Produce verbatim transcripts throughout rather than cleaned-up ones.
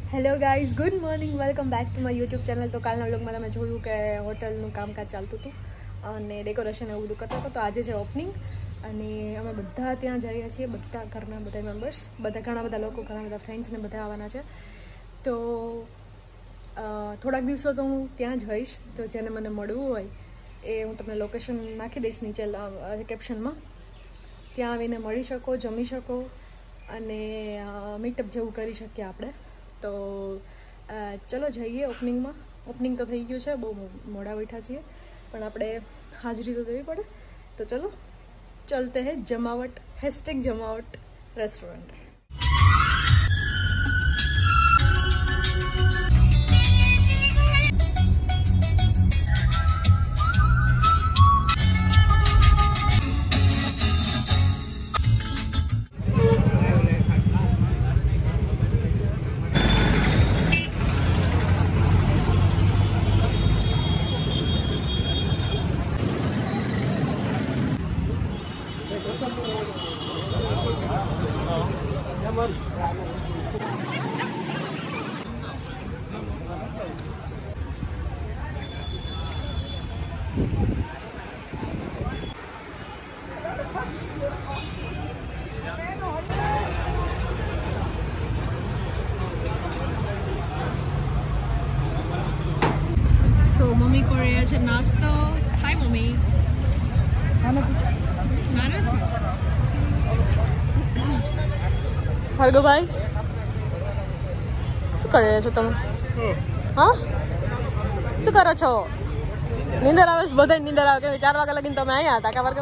Hello guys, good morning, welcome back to my YouTube channel. તો કાલના વ્લોગમાં તમે જોયું કે હોટલનું કામકાજ ચાલતું હતું અને ડેકોરેશન એવું બધું કરતા હતા. તો આજે છે ઓપનિંગ અને અમે બધા ત્યાં જઈએ છીએ, બધા ઘરના બધા મેમ્બર્સ, બધા ઘણા બધા લોકો, ઘણા બધા ફ્રેન્ડ્સને બધા આવવાના છે. તો થોડાક દિવસો તો હું ત્યાં જ હોઈશ. તો જેને મને મળવું હોય એ હું તમને લોકેશન નાખી દઈશ નીચે કેપ્શનમાં. ત્યાં આવીને મળી શકો, જમી શકો અને મીટઅપ જેવું કરી શકીએ આપણે. તો ચલો જઈએ ઓપનિંગમાં. ઓપનિંગ તો થઈ ગયું છે, બહુ મોડા બેઠા છીએ પણ આપણે હાજરી તો દેવી પડે. તો ચલો ચલતે હે જમાવટ, હેશટેગ જમાવટ રેસ્ટોરન્ટ. મમ્મી કરી રહ્યા છે નાસ્તો. Hi mummy. ભાર્ગવભાઈ શું કરી રહ્યા છો તમે? હા, શું કરો છો? નીંદર આવે છે? બધા નીંદર આવે કે ચાર વાગ્યા લગીને તમે અહીંયા હતા કા ભાર્ગવ?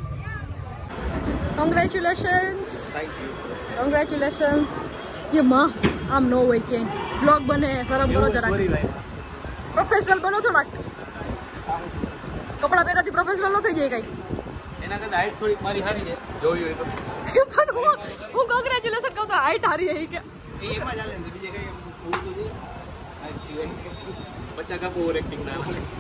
Congratulations, congratulations. યે માં આમ નો હોય કે બ્લોગ બને, શરમ કરો જરાક. પ્રોફેશનલ બનો થોડાક. કપડા પહેરાથી પ્રોફેશનલ ન થઈ જાય કઈ. એના કરતા હાઈટ થોડીક મારી સારી છે, જોયું હોય તો. પણ હું હું કોંગ્રેચ્યુલેશન કહું તો હાઈટ હારી છે કે એમાં ચાલે ને બીજે કઈ ખોટું છે. બચ્ચા કા ઓવર એક્ટિંગ ના.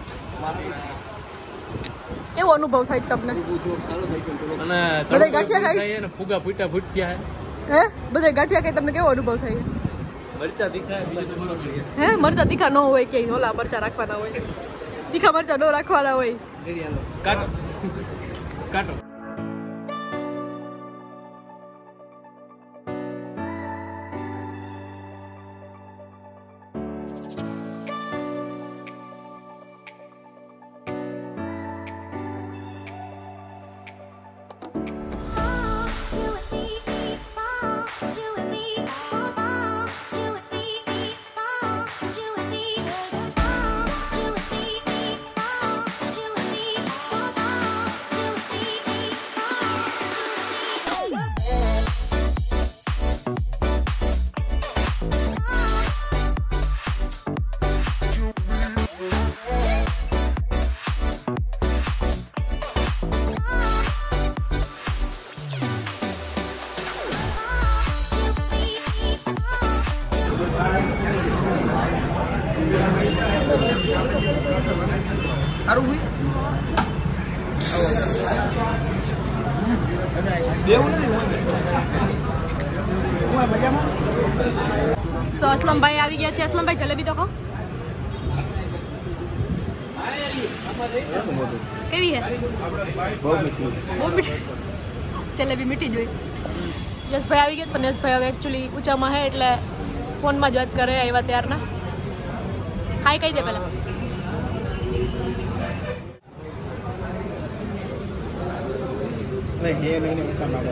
કેવો અનુભવ થાય તમને? સારો થાય છે. અને બધા ગાંઠિયા ખાઈ ને ફુગા ફૂટા ફૂટ્યા હે બધા ગાંઠિયા ખાઈ તમને કેવો અનુભવ થાય? મરચા તીખા બીજું તો બરોબર છે. હે મરચા તીખા ન હોય કે ઓલા મરચા રાખવાના હોય, તીખા મરચા ન રાખવાના હોય. કાટો કાટો સારું હોય. સો અસલમભાઈ આવી ગયા છે. અસલમભાઈ જલેબી તો ખાઓ. કેવી હે? બહુ મીઠી. બહુ મીઠી જલેબી મીઠી જોઈ. યશભાઈ આવી ગયા પણ યશભાઈ હવે એકચ્યુઅલી ઊંચામાં હે એટલે ફોનમાં જ વાત કરે આવ્યા ત્યારના. હાય કહી દે પહેલાં. હે નહીં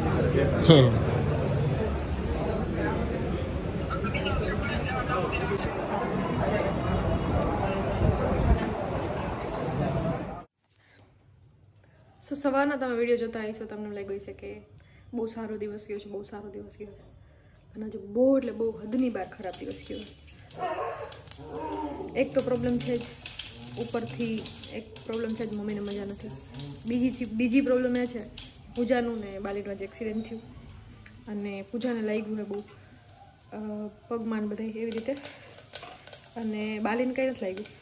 સો સવારના તમે વિડીયો જોતા આવીશો, તમને લાગ્યું હશે કે બહુ સારો દિવસ ગયો છે, બહુ સારો દિવસ ગયો અને આજે બહુ એટલે બહુ હદની બહાર ખરાબ દિવસ ગયો. એક તો પ્રોબ્લેમ છે જ, ઉપરથી એક પ્રોબ્લેમ છે જ મમ્મીને મજા નથી. બીજી બીજી પ્રોબ્લેમ એ છે પૂજાનું ને બાલીનું જ એક્સિડન્ટ થયું અને પૂજાને લાગ્યું છે બહુ પગમાન બધા એવી રીતે, અને બાલીને કંઈ નથી લાગ્યું.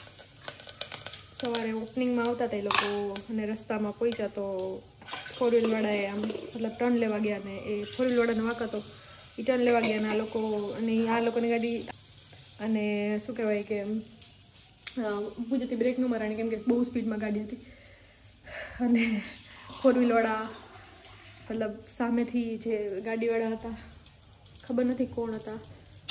સવારે ઓપનિંગમાં આવતા હતા એ લોકો અને રસ્તામાં પહોંચ્યા તો ફોર વ્હીલવાળાએ આમ મતલબ ટર્ન લેવા ગયા ને એ ફોર વ્હીલવાળાને વાંકા તો એ ટર્ન લેવા ગયા ને આ લોકો અને આ લોકોની ગાડી અને શું કહેવાય કે ગુજરાતી બ્રેક ન મરાણી કેમ કે બહુ સ્પીડમાં ગાડી હતી અને ફોર વ્હીલવાળા મતલબ સામેથી જે ગાડીવાળા હતા ખબર નથી કોણ હતા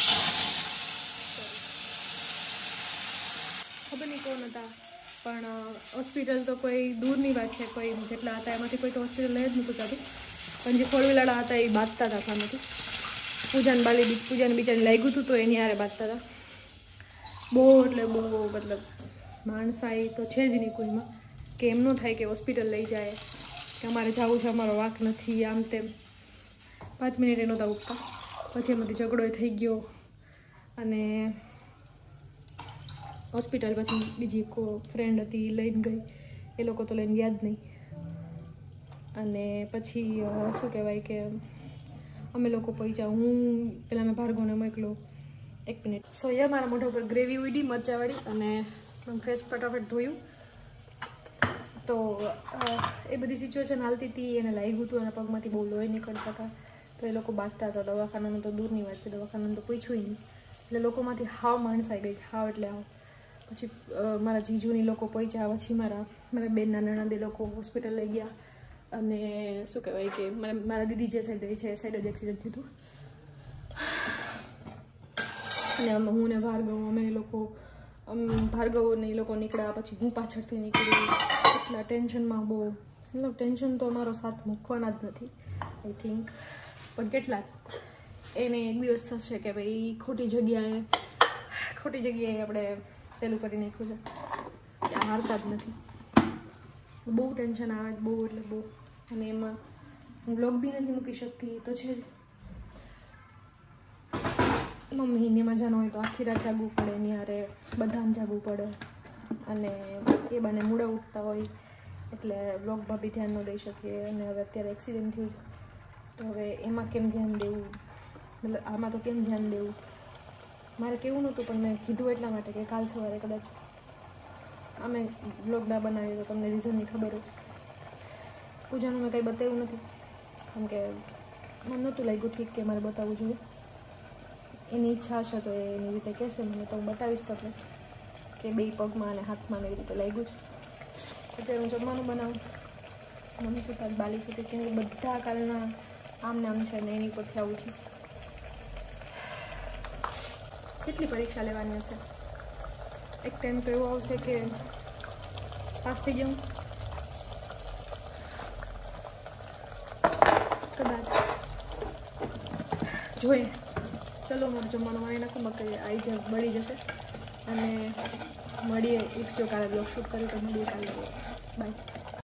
ખબર નહીં કોણ હતા પણ હોસ્પિટલ તો કોઈ દૂરની વાત છે કોઈ જેટલા હતા એમાંથી કોઈ તો હોસ્પિટલ લઈ જ નહોતું જતું પણ જે ફોર વ્હીલવાળા હતા એ બાંધતા હતા સામેથી પૂજાને બાલી પૂજાને બિચારી લાગ્યું હતું તો એની હારે બાંધતા હતા બહુ એટલે બહુ મતલબ માણસાઈ તો છે જ નહીં કોઈમાં કે એમ ન થાય કે હોસ્પિટલ લઈ જાય કે અમારે જવું છે અમારો વાંક નથી આમ તેમ પાંચ મિનિટ એ નહોતા ઉઠતા પછી એમાંથી ઝઘડો થઈ ગયો અને હોસ્પિટલ પછી બીજી એક ફ્રેન્ડ હતી લઈને ગઈ એ લોકો તો લઈને ગયા જ નહીં અને પછી શું કહેવાય કે અમે લોકો પહોંચ્યા હું પહેલાં મેં ભાર્ગવને મોકલો એક મિનિટ સો એ મારા મોઢા ઉપર ગ્રેવી ઉડી મરચાવાળી અને ફેસ ફટાફટ ધોયું તો એ બધી સિચ્યુએશન હાલતી હતી એને લાગ્યું હતું એના પગમાંથી બહુ લોહી નીકળતા હતા તો એ લોકો બાંધતા હતા દવાખાનાનું તો દૂરની વાત છે દવાખાનાનું તો પૂછ્યું નહીં એટલે લોકોમાંથી હાવ માણસ આવી ગઈ હાવ એટલે હાવ પછી મારા જીજુની લોકો પહોંચ્યા પછી મારા મારા બેનના નણંદે લોકો હોસ્પિટલ લઈ ગયા અને શું કહેવાય કે મારા મારા દીદી જે સાઈડ રહી છે એ સાઈડ જ એક્સિડન્ટ થયું હતું અને અમે હું ને ભાર્ગવ અમે એ લોકો ભાર્ગવને એ લોકો નીકળ્યા પછી હું પાછળથી નીકળી એટલા ટેન્શનમાં બહુ મતલબ ટેન્શન તો અમારો સાથ મૂકવાના જ નથી આઈ થિંક પણ કેટલાક એને એક દિવસ થશે કે ભાઈ ખોટી જગ્યાએ ખોટી જગ્યાએ આપણે પેલું કરી નાખ્યું છે કે આ હારતા જ નથી બહુ ટેન્શન આવે બહુ એટલે બહુ અને એમાં હું બ્લોગ બી નથી મૂકી શકતી તો છે જ મમ્મીને મજાનો હોય તો આખી રાત જાગવું પડે એની હારે બધાને જાગવું પડે અને એ બાને મૂળા ઉઠતા હોય એટલે બ્લોગમાં બી ધ્યાન ન દઈ શકીએ અને હવે અત્યારે એક્સિડન્ટ થયું તો હવે એમાં કેમ ધ્યાન દેવું મતલબ આમાં તો કેમ ધ્યાન દેવું મારે કેવું નહોતું પણ મેં કીધું એટલા માટે કે કાલ સવારે કદાચ અમે બ્લોગ ના બનાવીએ તો તમને રીઝનની ખબર હોય પૂજાનું મેં કંઈ બતાવ્યું નથી કેમ કે મને નહોતું લાગ્યું ઠીક કે મારે બતાવવું જોઈએ એની ઈચ્છા હશે તો એની રીતે કહેશે મને તો હું બતાવીશ તમને કે બે પગમાં અને હાથમાં એવી રીતે લાગ્યું છે અત્યારે હું જમવાનું બનાવું મમ્મી સુતા બાલી સુધી કે બધા કાલના આમ નામ છે ને એની પરથી આવું છું કેટલી પરીક્ષા લેવાની હશે એક ટાઈમ તો એવો આવશે કે પાસ થઈ જાઉં કદાચ જોઈએ ચલો મારે જમવાનું વાળી નાખું મકઈ આવી જાય બળી જશે અને મળીએ ઇફ જો કાલે બ્લોગ શૂટ કર્યું તો મળીએ કાલે બાય